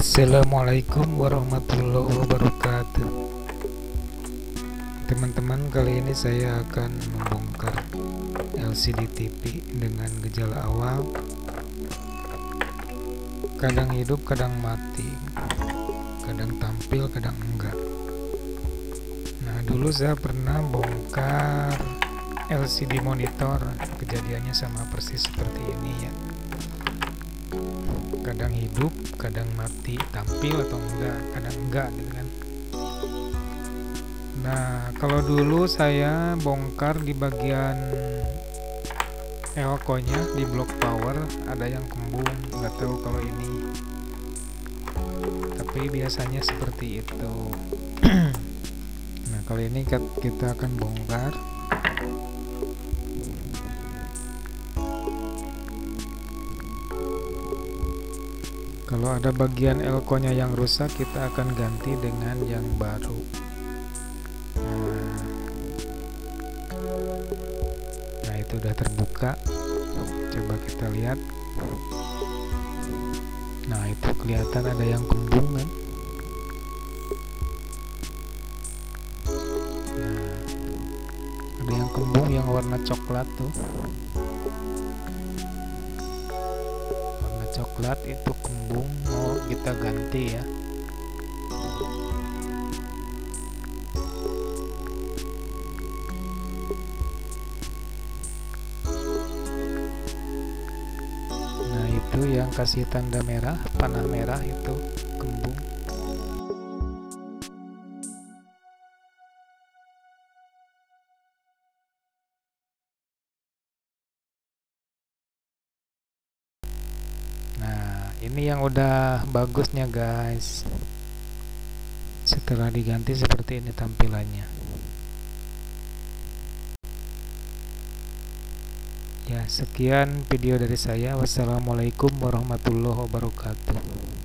Assalamualaikum warahmatullahi wabarakatuh. Teman-teman, kali ini saya akan membongkar LCD TV dengan gejala awal, kadang hidup kadang mati, kadang tampil kadang enggak. Nah, dulu saya pernah bongkar LCD monitor, kejadiannya sama persis seperti ini ya. Kadang hidup, kadang mati, tampil atau enggak, kadang enggak gitu kan. Nah, kalau dulu saya bongkar di bagian elko-nya di blok power ada yang kembung, nggak tahu kalau ini, tapi biasanya seperti itu. Nah, kali ini kita akan bongkar. Kalau ada bagian elko-nya yang rusak, kita akan ganti dengan yang baru. Nah, itu udah terbuka. Coba kita lihat. Nah, itu kelihatan ada yang kembung kan. Nah, ada yang kembung yang warna coklat tuh. Warna coklat itu kembung, mau kita ganti ya. Nah, itu yang kasih tanda merah, panah merah itu kembung. Nah, ini yang udah bagusnya guys. Setelah diganti seperti ini tampilannya. Ya, sekian video dari saya. Wassalamualaikum warahmatullahi wabarakatuh.